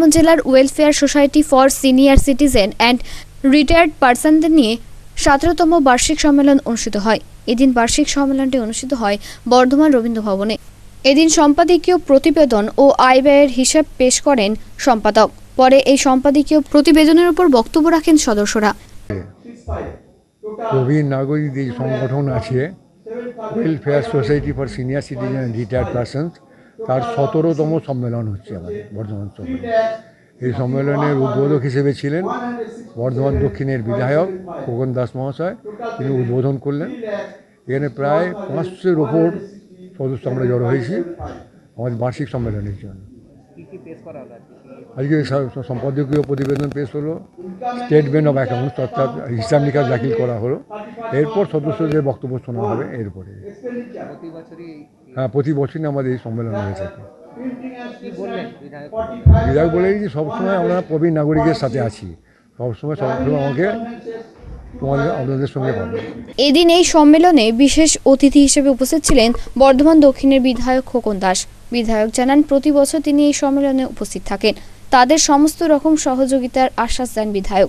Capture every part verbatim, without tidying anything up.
জেলার welfare society for senior citizen and retired পার্সনদের নিয়ে সতেরোতম বার্ষিক সম্মেলন অনুষ্ঠিত হয়। এদিন বার্ষিক সম্মেলনটি অনুষ্ঠিত হয় বর্ধমান রবীন্দ্র ভবনে। এদিন সম্পাদকীয় প্রতিবেদন ও আয় ব্যয়ের হিসাব পেশ করেন সম্পাদক। পরে এই সম্পাদকীয় প্রতিবেদনের উপর বক্তব্য রাখেন সদস্যরা। প্রবীণ নাগরিক যে সংগঠন আছে welfare society for senior citizen and retired persons, তার সতেরোতম সম্মেলন হচ্ছে আমাদের বর্ধমান সম্মেলন। এই সম্মেলনের উদ্বোধক হিসেবে ছিলেন বর্ধমান দক্ষিণের বিধায়ক খোকন দাস মহাশয়। তিনি উদ্বোধন করলেন। এখানে প্রায় পাঁচশোর ওপর সদস্য আমরা জড়ো হয়েছি আমাদের বার্ষিক সম্মেলনের জন্য। আজকে সম্পাদকীয় প্রতিবেদন পেশ হলো, স্টেটমেন্ট অফ অ্যাকাউন্টস অর্থাৎ হিসাব নিকাশ দাখিল করা হলো। এরপর সদস্যদের বক্তব্য শোনা হবে। এরপরে হ্যাঁ, প্রতি বছরই আমাদের এই সম্মেলন হয়ে থাকে। বিধায়ক বলেই যে সবসময় আমরা প্রবীণ নাগরিকের সাথে আছি, সবসময় সবসময় আমাকে তোমাদের আপনাদের সঙ্গে পাবো। এদিন এই সম্মেলনে বিশেষ অতিথি হিসেবে উপস্থিত ছিলেন বর্ধমান দক্ষিণের বিধায়ক খোকন দাস। বিধায়ক জানান, প্রতি বছর তিনি এই সম্মেলনে উপস্থিত থাকেন। তাদের সমস্ত রকম সহযোগিতার আশ্বাস দেন বিধায়ক।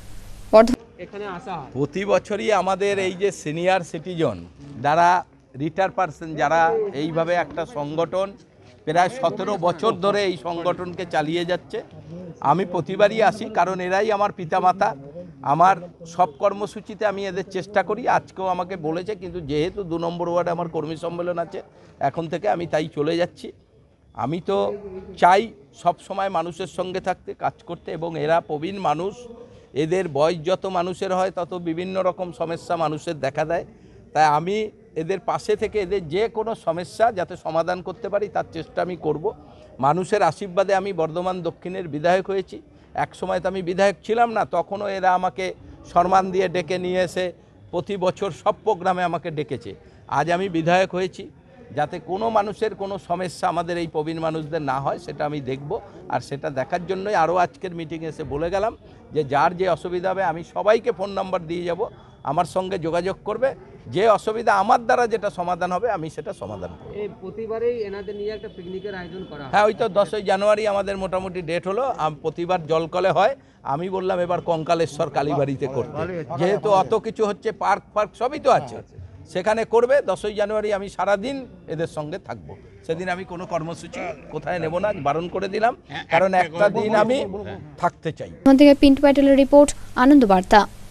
প্রতি বছরই আমাদের এই যে সিনিয়র সিটিজেন যারা রিটায়ার পার্সন, যারা এইভাবে একটা সংগঠন প্রায় সতেরো বছর ধরে এই সংগঠনকে চালিয়ে যাচ্ছে, আমি প্রতিবারই আসি, কারণ এরাই আমার পিতামাতা। আমার সব কর্মসূচিতে আমি এদের চেষ্টা করি। আজকেও আমাকে বলেছে, কিন্তু যেহেতু দু নম্বর ওয়ার্ডে আমার কর্মী সম্মেলন আছে, এখন থেকে আমি তাই চলে যাচ্ছি। আমি তো চাই সব সময় মানুষের সঙ্গে থাকতে, কাজ করতে, এবং এরা প্রবীণ মানুষ, এদের বয়স যত মানুষের হয় তত বিভিন্ন রকম সমস্যা মানুষের দেখা দেয়। তাই আমি এদের পাশে থেকে এদের যে কোনো সমস্যা যাতে সমাধান করতে পারি তার চেষ্টা আমি করব। মানুষের আশীর্বাদে আমি বর্ধমান দক্ষিণের বিধায়ক হয়েছি। এক সময় তো আমি বিধায়ক ছিলাম না, তখনও এরা আমাকে সম্মান দিয়ে ডেকে নিয়ে এসে প্রতি বছর সব প্রোগ্রামে আমাকে ডেকেছে। আজ আমি বিধায়ক হয়েছি, যাতে কোনো মানুষের কোনো সমস্যা আমাদের এই প্রবীণ মানুষদের না হয় সেটা আমি দেখব। আর সেটা দেখার জন্যই আরও আজকের মিটিংয়ে এসে বলে গেলাম যে যার যে অসুবিধা হবে আমি সবাইকে ফোন নাম্বার দিয়ে যাব, আমার সঙ্গে যোগাযোগ করবে। যে অসুবিধা আমার দ্বারা যেটা সমাধান হবে আমি সেটা সমাধান করব। এই প্রতিবারেই এনাদের নিয়ে একটা পিকনিকের আয়োজন করা হয়। হ্যাঁ, ওই তো দশই জানুয়ারি আমাদের মোটামুটি ডেট হলো। প্রতিবার জলকলে হয়, আমি বললাম এবার কঙ্কালেশ্বর কালীবাড়িতে করতে, যেহেতু অত কিছু হচ্ছে, পার্ক ফার্ক সবই তো আছে, সেখানে করবে। দশই জানুয়ারি আমি সারাদিন এদের সঙ্গে থাকবো। সেদিন আমি কোনো কর্মসূচি কোথায় নেব না, বারণ করে দিলাম, কারণ একটা দিন আমি থাকতে চাই। পিন্টু প্যাটেলের রিপোর্ট, আনন্দ বার্তা।